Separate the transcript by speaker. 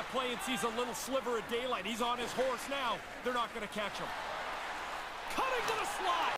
Speaker 1: play and sees a little sliver of daylight. He's on his horse now. They're not going to catch him. Cutting to the slide.